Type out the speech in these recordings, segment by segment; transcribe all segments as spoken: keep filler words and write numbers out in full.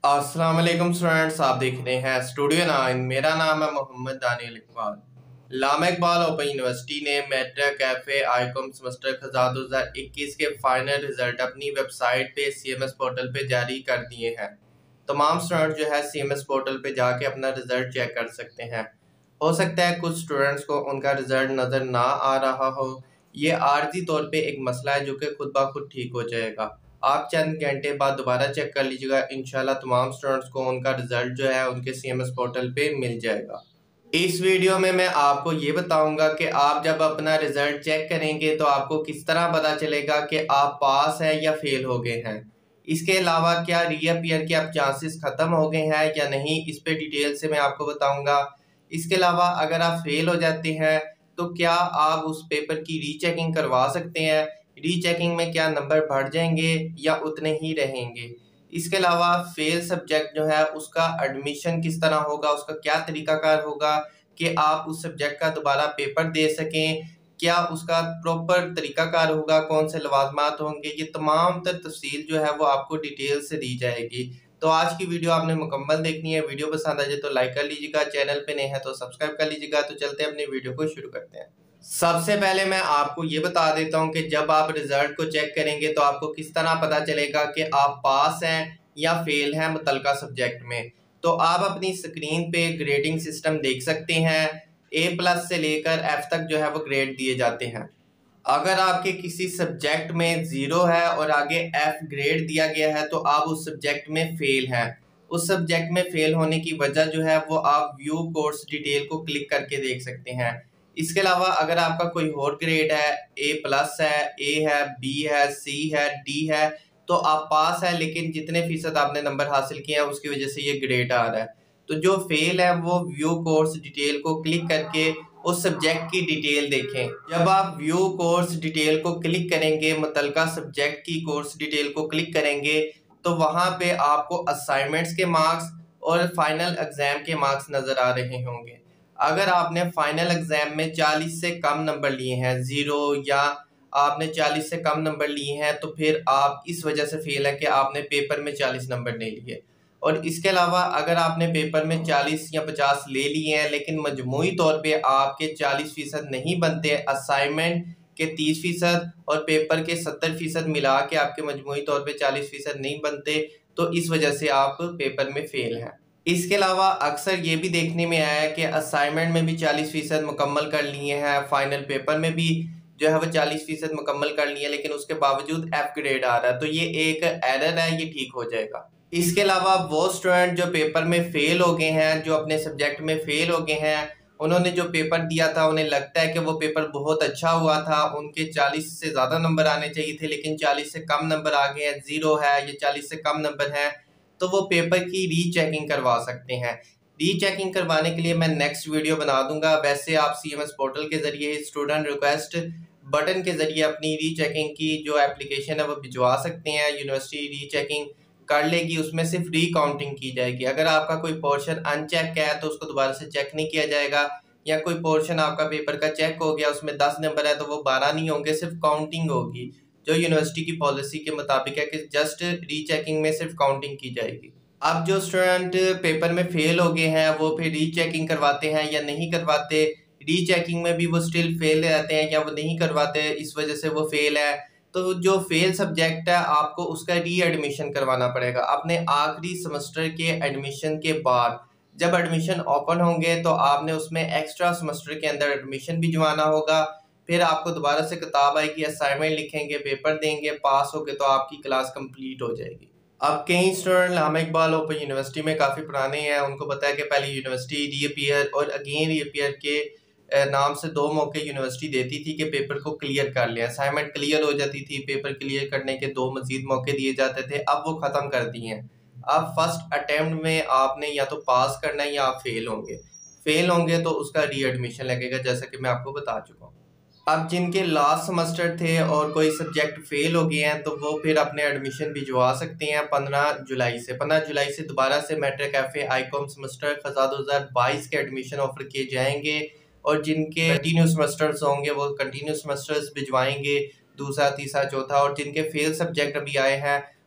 अस्सलाम वालेकुम स्टूडेंट्स, आप देख रहे हैं स्टूडियो नाइन। मेरा नाम है मोहम्मद दानियल इकबाल। लामा इकबाल ओपन यूनिवर्सिटी ने मैट्रिक कैफे आईकॉम सेमेस्टर खज़ार दो हज़ार इक्कीस के फाइनल रिजल्ट अपनी वेबसाइट पे सीएमएस पोर्टल पे जारी कर दिए हैं। तमाम स्टूडेंट जो है सीएमएस पोर्टल पे जाके अपना रिजल्ट चेक कर सकते हैं। हो सकता है कुछ स्टूडेंट्स को उनका रिजल्ट नज़र ना आ रहा हो। ये आर्जी तौर पे एक मसला है जो कि खुद ब खुद ठीक हो जाएगा। आप चंद घंटे बाद दोबारा चेक कर लीजिएगा, इंशाल्लाह तमाम स्टूडेंट्स को उनका रिजल्ट जो है उनके सीएमएस पोर्टल पे मिल जाएगा। इस वीडियो में मैं आपको ये बताऊंगा कि आप जब अपना रिजल्ट चेक करेंगे तो आपको किस तरह पता चलेगा कि आप पास हैं या फेल हो गए हैं। इसके अलावा क्या रीअपियर के अब चांसेस ख़त्म हो गए हैं या नहीं, इस पे डिटेल से मैं आपको बताऊंगा। इसके अलावा अगर आप फेल हो जाते हैं तो क्या आप उस पेपर की रीचेकिंग करवा सकते हैं, रीचेकिंग में क्या नंबर बढ़ जाएंगे या उतने ही रहेंगे। इसके अलावा फेल सब्जेक्ट जो है उसका एडमिशन किस तरह होगा, उसका क्या तरीकाकार होगा कि आप उस सब्जेक्ट का दोबारा पेपर दे सकें, क्या उसका प्रॉपर तरीकाकार होगा, कौन से लवाजमात होंगे, ये तमाम तर तफसील जो है वो आपको डिटेल से दी जाएगी। तो आज की वीडियो आपने मुकम्मल देखनी है। वीडियो पसंद आ जाए तो लाइक कर लीजिएगा, चैनल पे नए हैं तो सब्सक्राइब कर लीजिएगा। तो चलते हैं अपनी वीडियो को शुरू करते हैं। सबसे पहले मैं आपको ये बता देता हूँ कि जब आप रिजल्ट को चेक करेंगे तो आपको किस तरह पता चलेगा कि आप पास हैं या फेल हैं मुतलका सब्जेक्ट में। तो आप अपनी स्क्रीन पे ग्रेडिंग सिस्टम देख सकते हैं। ए प्लस से लेकर एफ तक जो है वो ग्रेड दिए जाते हैं। अगर आपके किसी सब्जेक्ट में ज़ीरो है और आगे एफ ग्रेड दिया गया है तो आप उस सब्जेक्ट में फेल हैं। उस सब्जेक्ट में फेल होने की वजह जो है वो आप व्यू कोर्स डिटेल को क्लिक करके देख सकते हैं। इसके अलावा अगर आपका कोई और ग्रेड है, ए प्लस है, ए है, बी है, सी है, डी है, तो आप पास है, लेकिन जितने फीसद आपने नंबर हासिल किए हैं उसकी वजह से ये ग्रेड आ रहा है। तो जो फेल है वो व्यू कोर्स डिटेल को क्लिक करके उस सब्जेक्ट की डिटेल देखें। जब आप व्यू कोर्स डिटेल को क्लिक करेंगे, मुतलका सब्जेक्ट की कोर्स डिटेल को क्लिक करेंगे, तो वहाँ पे आपको असाइनमेंट्स के मार्क्स और फाइनल एग्जाम के मार्क्स नज़र आ रहे होंगे। अगर आपने फाइनल एग्जाम में चालीस से कम नंबर लिए हैं, ज़ीरो या आपने चालीस से कम नंबर लिए हैं, तो फिर आप इस वजह से फेल है कि आपने पेपर में चालीस नंबर नहीं लिए। और इसके अलावा अगर आपने पेपर में चालीस या पचास ले लिए हैं लेकिन मजमूई तौर पे आपके चालीस फीसद नहीं बनते, असाइनमेंट के तीस फीसद और पेपर के सत्तर फीसद मिला के आपके मजमूई तौर पे चालीस फीसद नहीं बनते, तो इस वजह से आप पेपर में फेल हैं। इसके अलावा अक्सर ये भी देखने में आया है कि असाइनमेंट में भी चालीस फीसद मुकम्मल कर लिए हैं, फाइनल पेपर में भी जो है वो चालीस फीसद मुकम्मल कर लिए, लेकिन उसके बावजूद एफ ग्रेड आ रहा है। तो ये एक एरर है, ये ठीक हो जाएगा। इसके अलावा वो स्टूडेंट जो पेपर में फेल हो गए हैं, जो अपने सब्जेक्ट में फेल हो गए हैं, उन्होंने जो पेपर दिया था उन्हें लगता है कि वो पेपर बहुत अच्छा हुआ था, उनके चालीस से ज़्यादा नंबर आने चाहिए थे, लेकिन चालीस से कम नंबर आ गए हैं, ज़ीरो है या चालीस से कम नंबर है, तो वो पेपर की रीचेकिंग करवा सकते हैं। रीचेकिंग करवाने के लिए मैं नेक्स्ट वीडियो बना दूंगा। वैसे आप सीएमएस पोर्टल के ज़रिए स्टूडेंट रिक्वेस्ट बटन के ज़रिए अपनी रीचेकिंग की जो एप्लीकेशन है वो भिजवा सकते हैं। यूनिवर्सिटी रीचेकिंग कर लेगी, उसमें सिर्फ री काउंटिंग की जाएगी। अगर आपका कोई पोर्शन अनचेक है तो उसको दोबारा से चेक नहीं किया जाएगा, या कोई पोर्शन आपका पेपर का चेक हो गया उसमें दस नंबर है तो वो बारह नहीं होंगे, सिर्फ काउंटिंग होगी। जो यूनिवर्सिटी की पॉलिसी के मुताबिक है कि जस्ट रीचेकिंग में सिर्फ काउंटिंग की जाएगी। अब जो स्टूडेंट पेपर में फेल हो गए हैं वो फिर रीचेकिंग करवाते हैं या नहीं करवाते, रीचेकिंग में भी वो स्टिल फेल रहते हैं या वो नहीं करवाते, इस वजह से वो फेल है। तो जो फेल सब्जेक्ट है आपको उसका री एडमिशन करवाना पड़ेगा अपने आखिरी सेमेस्टर के एडमिशन के बाद। जब एडमिशन ओपन होंगे तो आपने उसमें एक्स्ट्रा सेमेस्टर के अंदर एडमिशन भिजवाना होगा। फिर आपको दोबारा से किताब आएगी, असाइनमेंट लिखेंगे, पेपर देंगे, पास हो गए तो आपकी क्लास कंप्लीट हो जाएगी। अब कई student Allama Iqbal open university में काफ़ी पुराने हैं, उनको पता है कि पहले यूनिवर्सिटी रीअपियर और अगेन रीअपियर के नाम से दो मौके यूनिवर्सिटी देती थी कि पेपर को क्लियर कर लें। असाइनमेंट क्लियर हो जाती थी, पेपर क्लियर करने के दो मजीद मौके दिए जाते थे, अब वो ख़त्म कर दिए हैं। अब फर्स्ट अटेम्प्ट में आपने या तो पास करना है या आप फेल होंगे। फेल होंगे तो उसका री एडमिशन लगेगा, जैसा कि मैं आपको बता चुका हूँ। अब जिनके लास्ट सेमेस्टर थे और कोई सब्जेक्ट फेल हो गए हैं तो वो फिर अपने एडमिशन भिजवा सकते हैं पंद्रह जुलाई से। पंद्रह जुलाई से दोबारा से मैट्रिक कैफे आईकॉम सेमेस्टर खज़ार दो हज़ार बाईस के एडमिशन ऑफर किए जाएंगे, और जिनके कंटिन्यू सेमेस्टर्स होंगे वो कंटिन्यू सेमेस्टर्स भिजवाएंगे, दूसरा, तीसरा, चौथा। और जिनके फेल सब्जेक्ट अभी आए हैं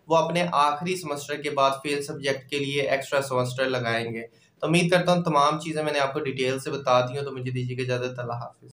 वो अपने आखिरी सेमेस्टर के बाद फेल सब्जेक्ट के लिए एक्स्ट्रा सेमेस्टर लगाएंगे। तो उम्मीद करता हूँ तमाम चीज़ें मैंने आपको डिटेल से बता दी हूँ। तो मुझे दीजिएगा इजाज़त। अल्लाह हाफिज़।